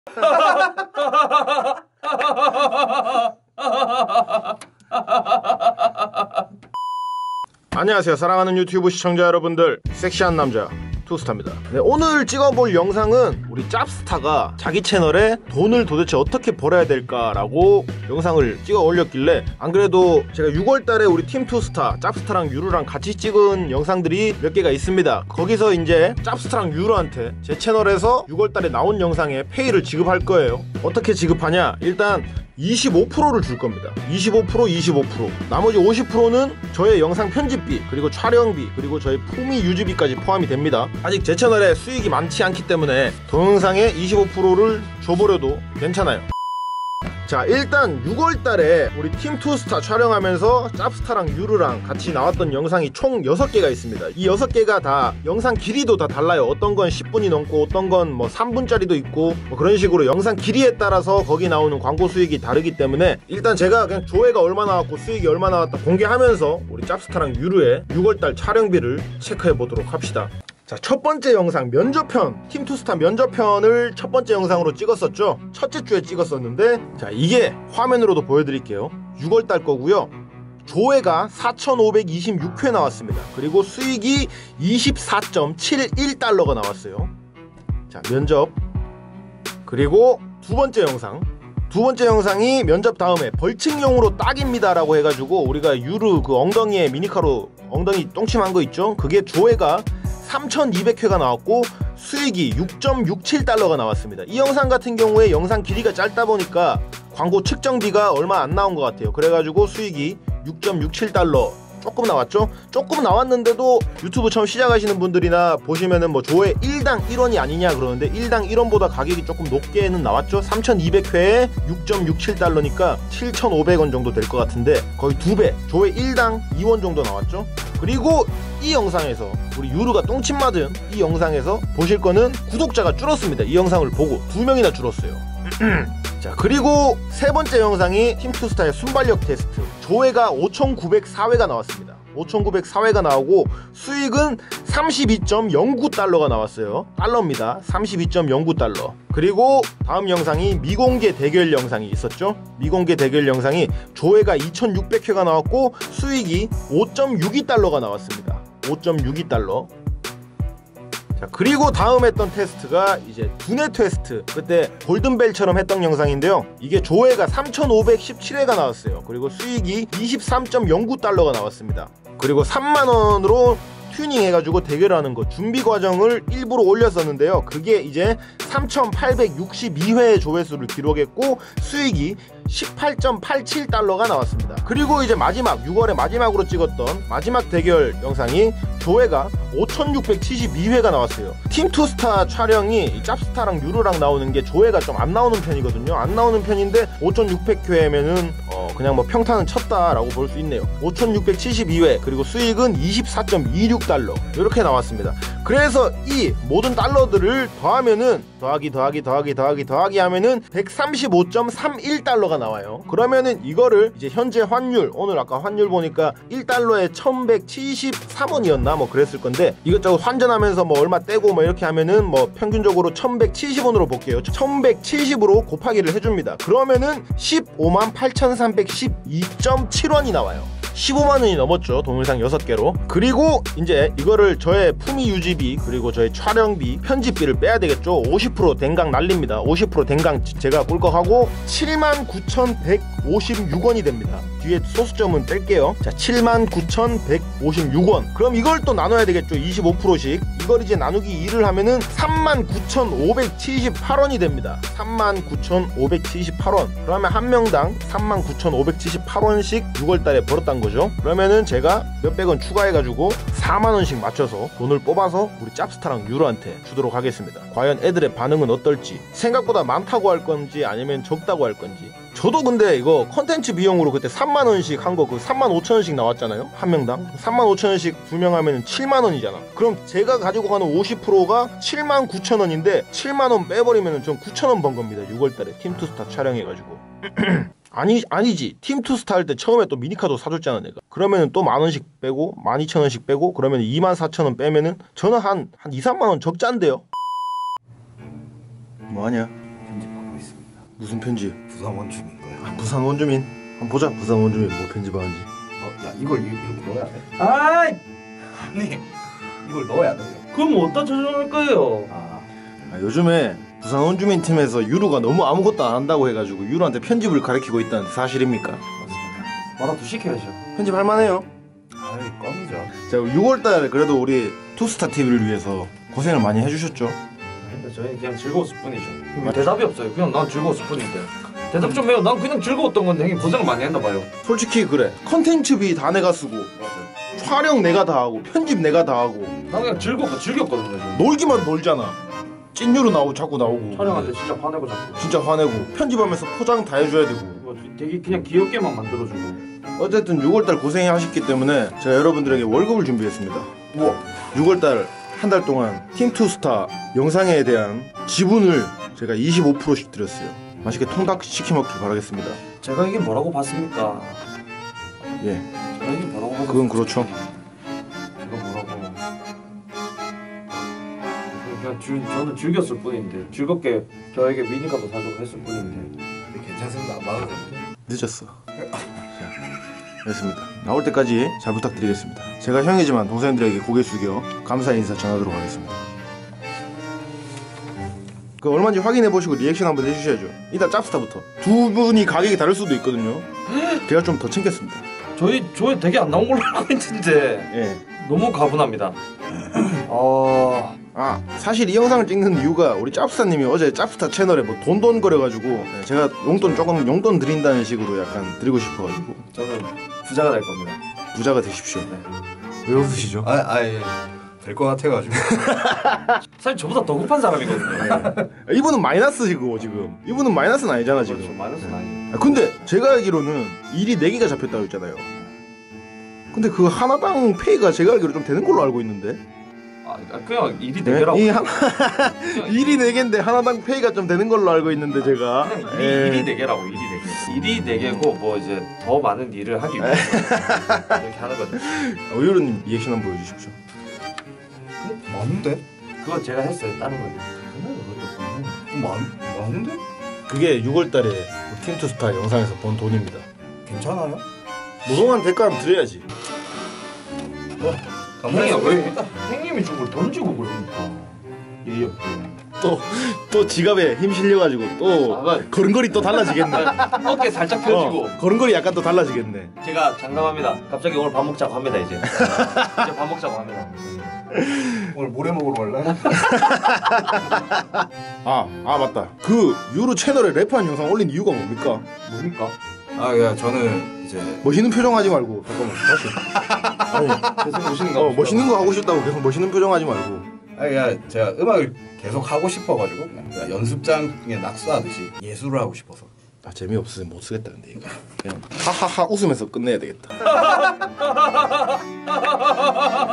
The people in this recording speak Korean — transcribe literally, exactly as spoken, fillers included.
안녕하세요, 사랑하는 유튜브 시청자 여러분들, 섹시한 남자 투스타입니다. 네, 오늘 찍어볼 영상은 우리 짭스타가 자기 채널에 돈을 도대체 어떻게 벌어야 될까라고 영상을 찍어 올렸길래, 안 그래도 제가 유월달에 우리 팀 투스타, 짭스타랑 유루랑 같이 찍은 영상들이 몇 개가 있습니다. 거기서 이제 짭스타랑 유루한테 제 채널에서 유월달에 나온 영상에 페이를 지급할 거예요. 어떻게 지급하냐? 일단 이십오 퍼센트를 줄 겁니다. 이십오 퍼센트, 이십오 퍼센트. 나머지 오십 퍼센트는 저의 영상 편집비, 그리고 촬영비, 그리고 저의 품위 유지비까지 포함이 됩니다. 아직 제 채널에 수익이 많지 않기 때문에 동영상에 이십오 퍼센트를 줘버려도 괜찮아요. 자, 일단 유월달에 우리 팀 투스타 촬영하면서 짭스타랑 유루랑 같이 나왔던 영상이 총 여섯 개가 있습니다. 이 여섯 개가 다 영상 길이도 다 달라요. 어떤 건 십 분이 넘고 어떤 건 뭐 삼 분짜리도 있고 뭐 그런 식으로 영상 길이에 따라서 거기 나오는 광고 수익이 다르기 때문에, 일단 제가 그냥 조회가 얼마 나왔고 수익이 얼마 나왔다 공개하면서 우리 짭스타랑 유루의 유월달 촬영비를 체크해 보도록 합시다. 자, 첫 번째 영상 면접편, 팀 투스타 면접편을 첫 번째 영상으로 찍었었죠. 첫째 주에 찍었었는데, 자, 이게 화면으로도 보여드릴게요. 유월달 거고요. 조회가 사천오백이십육 회 나왔습니다. 그리고 수익이 이십사 점 칠일 달러가 나왔어요. 자, 면접. 그리고 두 번째 영상. 두 번째 영상이 면접 다음에 벌칙용으로 딱입니다 라고 해가지고 우리가 유루 그 엉덩이에 미니카로 엉덩이 똥침한 거 있죠? 그게 조회가 삼천이백 회가 나왔고 수익이 육 점 육칠 달러가 나왔습니다. 이 영상 같은 경우에 영상 길이가 짧다 보니까 광고 측정비가 얼마 안 나온 것 같아요. 그래가지고 수익이 육 점 육칠 달러 조금 나왔죠? 조금 나왔는데도 유튜브 처음 시작하시는 분들이나 보시면은 뭐 조회 일당 일 원이 아니냐 그러는데, 일당 일 원보다 가격이 조금 높게는 나왔죠? 삼천이백 회에 육 점 육칠 달러니까 칠천오백 원 정도 될 것 같은데 거의 두 배, 조회 일당 이 원 정도 나왔죠? 그리고 이 영상에서 우리 유루가 똥침 맞은 이 영상에서 보실 거는 구독자가 줄었습니다. 이 영상을 보고 두 명이나 줄었어요. 자, 그리고 세 번째 영상이 팀 투스타의 순발력 테스트. 조회가 오천구백사 회가 나왔습니다. 오천구백사 회가 나오고 수익은 삼십이 점 영구 달러가 나왔어요. 달러입니다. 삼십이 점 영구 달러. 그리고 다음 영상이 미공개 대결 영상이 있었죠. 미공개 대결 영상이 조회가 이천육백 회가 나왔고 수익이 오 점 육이 달러가 나왔습니다. 오 점 육이 달러. 자, 그리고 다음 했던 테스트가 이제 두뇌 테스트. 그때 골든벨처럼 했던 영상인데요. 이게 조회가 삼천오백십칠 회가 나왔어요. 그리고 수익이 이십삼 점 영구 달러가 나왔습니다. 그리고 삼만 원으로 튜닝 해가지고 대결하는 거 준비 과정을 일부러 올렸었는데요. 그게 이제 삼천팔백육십이 회의 조회수를 기록했고 수익이 십팔 점 팔칠 달러가 나왔습니다. 그리고 이제 마지막 유월에 마지막으로 찍었던 마지막 대결 영상이 조회가 오천육백칠십이 회가 나왔어요. 팀 투스타 촬영이 짭스타랑 유루랑 나오는 게 조회가 좀 안 나오는 편이거든요. 안 나오는 편인데 오천육백 회면은 어 그냥 뭐 평타는 쳤다라고 볼 수 있네요. 오천육백칠십이 회, 그리고 수익은 이십사 점 이육 달러 이렇게 나왔습니다. 그래서 이 모든 달러들을 더하면은 더하기 더하기 더하기 더하기 더하기 하면은 백삼십오 점 삼일 달러가 나와요. 그러면은 이거를 이제 현재 환율, 오늘 아까 환율 보니까 일 달러에 천백칠십삼 원이었나 뭐 그랬을 건데, 이것저것 환전하면서 뭐 얼마 떼고 뭐 이렇게 하면은 뭐 평균적으로 천백칠십 원으로 볼게요. 천백칠십으로 곱하기를 해줍니다. 그러면은 십오만 팔천삼백십이 점 칠 원이 나와요. 십오만 원이 넘었죠. 동영상 여섯 개로. 그리고 이제 이거를 저의 품위 유지비, 그리고 저의 촬영비, 편집비를 빼야 되겠죠. 오십 퍼센트 댕강 날립니다. 오십 퍼센트 댕강 제가 꿀꺽하고 칠만 구천백오십육 원이 됩니다. 뒤에 소수점은 뺄게요. 자, 칠만 구천백오십육 원. 그럼 이걸 또 나눠야 되겠죠. 이십오 퍼센트씩. 이걸 이제 나누기 이를 하면은 삼만 구천오백칠십팔 원이 됩니다. 삼만 구천오백칠십팔 원. 그러면 한 명당 삼만 구천오백칠십팔 원씩 유월달에 벌었단 거죠. 그러면은 제가 몇백 원 추가해가지고 사만 원씩 맞춰서 돈을 뽑아서 우리 짭스타랑 유루한테 주도록 하겠습니다. 과연 애들의 반응은 어떨지, 생각보다 많다고 할 건지 아니면 적다고 할 건지. 저도 근데 이거 컨텐츠 비용으로 그때 삼만 원씩 한 거 그 삼만 오천 원씩 나왔잖아요. 한 명당 삼만 오천 원씩 두 명 하면 칠만 원이잖아. 그럼 제가 가지고 가는 오십 퍼센트가 칠만 구천 원인데 칠만 원 빼버리면 전 구천 원 번 겁니다. 유월달에 팀 투스타 촬영해가지고. 아니, 아니지. 팀 투스타 할 때 처음에 또 미니카도 사줬잖아 내가. 그러면은 또 만 원씩 빼고 만 이천 원씩 빼고 그러면 이만 사천 원 빼면은 저는 한, 한 이, 삼만 원 적자인데요. 뭐하냐? 무슨 편집? 부산 원주민 거야. 아, 부산 원주민. 한번 보자. 부산 원주민 뭐 편집하는지. 어, 야 이걸 이렇게 넣어야 돼? 아이, 아니 이걸 넣어야 돼. 그럼 어디다 저장할 거예요? 아, 아, 요즘에 부산 원주민 팀에서 유루가 너무 아무것도 안 한다고 해가지고 유루한테 편집을 가르치고 있다는데 사실입니까? 맞습니다. 뭐라도 시켜야죠. 편집할 만해요. 아이 껌이죠. 자, 유월달에 그래도 우리 투스타 티비를 위해서 고생을 많이 해주셨죠. 근데 저희 그냥 즐거웠을 뿐이죠. 아, 대답이 없어요. 그냥 난 즐거웠을 뿐인데. 대답 좀 해요. 난 그냥 즐거웠던 건데 형님 고생을 많이 했나 봐요. 솔직히 그래. 컨텐츠비 다 내가 쓰고 맞아요. 촬영 내가 다 하고 편집 내가 다 하고 난 그냥 즐겁고 즐겼거든요. 저는. 놀기만 놀잖아. 찐유루 나오고 자꾸 나오고 촬영할 때 진짜 화내고 자꾸. 진짜 화내고 편집하면서 포장 다 해줘야 되고. 뭐 되게 그냥 귀엽게만 만들어주고. 어쨌든 유월달 고생하셨기 때문에 제가 여러분들에게 월급을 준비했습니다. 우와. 유월달 한 달 동안 팀투스타 영상에 대한 지분을 제가 이십오 퍼센트씩 드렸어요. 맛있게 통닭 시켜 먹길 바라겠습니다. 제가 이게 뭐라고 봤습니까? 예, 제가 이게 뭐라고 봤습니까? 그건 그렇죠. 이거 뭐라고? 그냥 주, 저는 즐겼을 뿐인데 즐겁게 저에게 미니카도 사주고 했을 뿐인데. 근데 괜찮습니다. 안 받아도 됩니다. 늦었어. 됐습니다. 나올 때까지 잘 부탁드리겠습니다. 제가 형이지만 동생들에게 고개 숙여 감사의 인사 전하도록 하겠습니다. 그 얼마인지 확인해 보시고 리액션 한번 해주셔야죠. 일단 짭스타부터. 두 분이 가격이 다를 수도 있거든요. 제가 좀 더 챙겼습니다. 저희 저희 되게 안 나온 걸로 알고 있는데 예. 너무 가분합니다. 어... 아, 사실 이 영상을 찍는 이유가 우리 짭스타님이 어제 짭스타 채널에 뭐 돈돈 거려가지고 제가 용돈 조금 용돈 드린다는 식으로 약간 드리고 싶어가지고 저는 부자가 될 겁니다. 부자가 되십시오. 네. 왜 웃으시죠? 아, 아예 될 것 같아가지고. 사실 저보다 더 급한 사람이거든요. 이분은 마이너스이고 지금 이분은 마이너스는 아니잖아 지금. 그렇죠. 마이너스는 아니에요. 아, 근데 제가 알기로는 일이 네 개가 잡혔다고 했잖아요. 근데 그 하나당 페이가 제가 알기로 좀 되는 걸로 알고 있는데. 아, 그냥 일이 네? 되게라고. 이 하나 일이 네 개인데 하나당 페이가 좀 되는 걸로 알고 있는데 제가. 그냥 일이, 예. 일이 네 개라고. 일이 네 개. 일이 네 개고 뭐 이제 더 많은 일을 하기 위해서 이렇게 하는 거죠. 오유루님 리액션 한번 보여주십시오. 많은데? 그거 제가 했어요. 다른 거예요. 많 많은데? 그게 유월달에 팀투스타 영상에서 번 돈입니다. 괜찮아요? 무성한 대가 하면 드려야지. 뭐 형님 감사합니다. 왜 형님이 준 걸 던지고 그러니까 예의 없게. 또 또 지갑에 힘 실려가지고 또 아, 걸음걸이 또 달라지겠네. 어깨 살짝 펴지고. 어, 걸음걸이 약간 또 달라지겠네. 제가 장담합니다. 갑자기 오늘 밥 먹자고 합니다 이제. 이제 밥 먹자고 합니다. 오늘 모래 먹으러 갈래? 아, 아 맞다. 그 유루 채널에 래퍼한 영상 올린 이유가 뭡니까? 뭡니까? 아, 야 저는 이제 멋있는 표정 하지 말고 잠깐만 다시. 아니, 계속 멋있는 거. 어, 멋있는 거 하고 싶다고 계속 멋있는 표정 하지 말고. 아, 야 제가 음악을 계속 하고 싶어가지고 그냥 연습장에 낙서하듯이 예술을 하고 싶어서. 아, 재미없으면 못 쓰겠다 근데 이거. 그냥 하하하 웃으면서 끝내야 되겠다.